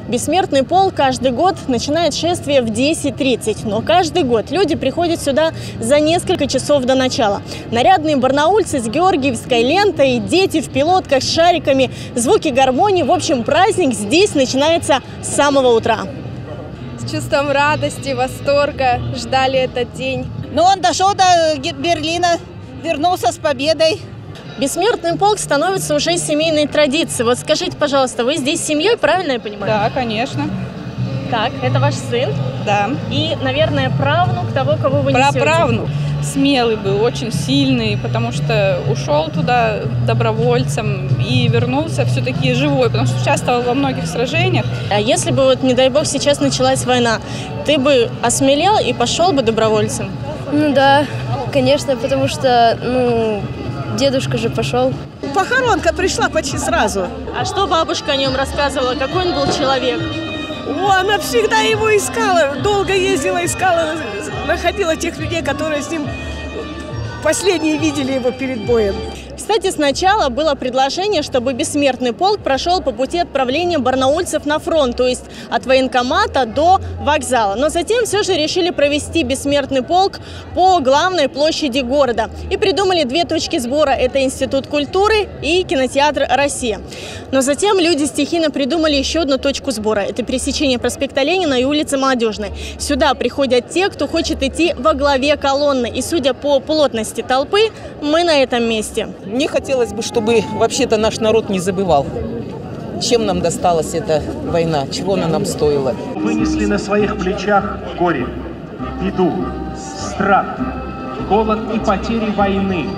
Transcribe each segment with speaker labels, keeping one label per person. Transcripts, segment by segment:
Speaker 1: Бессмертный полк каждый год начинает шествие в 10:30, но каждый год люди приходят сюда за несколько часов до начала. Нарядные барнаульцы с георгиевской лентой, дети в пилотках с шариками, звуки гармонии. В общем, праздник здесь начинается с самого утра.
Speaker 2: С чувством радости, восторга ждали этот день.
Speaker 3: Но он дошел до Берлина, вернулся с победой.
Speaker 1: Бессмертный полк становится уже семейной традицией. Вот скажите, пожалуйста, вы здесь с семьей, правильно я понимаю?
Speaker 4: Да, конечно.
Speaker 1: Так, это ваш сын?
Speaker 4: Да.
Speaker 1: И, наверное, правнук того, кого вы несете?
Speaker 4: Праправнук. Смелый был, очень сильный, потому что ушел туда добровольцем и вернулся все-таки живой, потому что участвовал во многих сражениях.
Speaker 1: А если бы, вот, не дай бог, сейчас началась война, ты бы осмелел и пошел бы добровольцем?
Speaker 2: Ну да, конечно, потому что, дедушка же пошел.
Speaker 3: Похоронка пришла почти сразу.
Speaker 1: А что бабушка о нем рассказывала? Какой он был человек?
Speaker 3: Она всегда его искала, долго ездила, искала, находила тех людей, которые с ним последние видели его перед боем.
Speaker 1: Кстати, сначала было предложение, чтобы бессмертный полк прошел по пути отправления барнаульцев на фронт, то есть от военкомата до вокзала. Но затем все же решили провести бессмертный полк по главной площади города. И придумали две точки сбора – это Институт культуры и кинотеатр «Россия». Но затем люди стихийно придумали еще одну точку сбора – это пересечение проспекта Ленина и улицы Молодежной. Сюда приходят те, кто хочет идти во главе колонны. И судя по плотности толпы, мы на этом месте.
Speaker 5: Мне хотелось бы, чтобы вообще-то наш народ не забывал, чем нам досталась эта война, чего она нам стоила.
Speaker 6: Вынесли на своих плечах горе, беду, страх, голод и потери войны.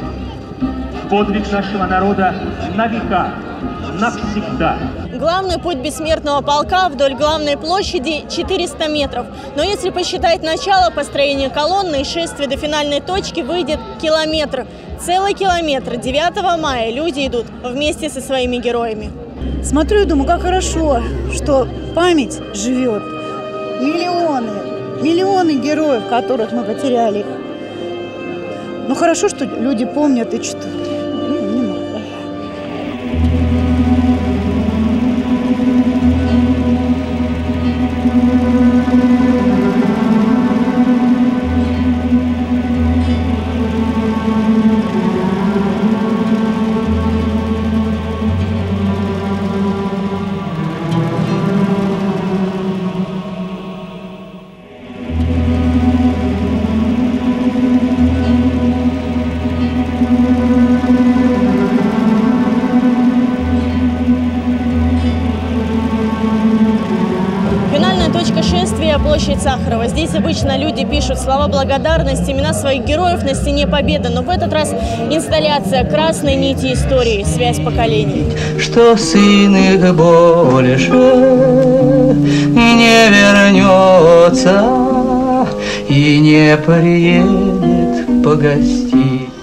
Speaker 6: Подвиг нашего народа на века, навсегда.
Speaker 1: Главный путь бессмертного полка вдоль главной площади 400 метров. Но если посчитать начало построения колонны и шествия до финальной точки, выйдет километр. Целый километр. 9 мая люди идут вместе со своими героями.
Speaker 7: Смотрю и думаю, как хорошо, что память живет. Миллионы героев, которых мы потеряли. Ну хорошо, что люди помнят и читают.
Speaker 1: Точка шествия – площадь Сахарова. Здесь обычно люди пишут слова благодарности, имена своих героев на стене Победы. Но в этот раз инсталляция «Красной нити истории. Связь поколений».
Speaker 8: Что сын их больше не вернется и не приедет погостить.